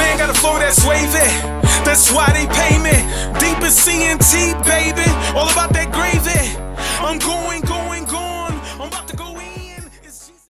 man got a flow that's wavy. That's why they pay me. Deep as CNT, baby. All about that gravy. I'm going.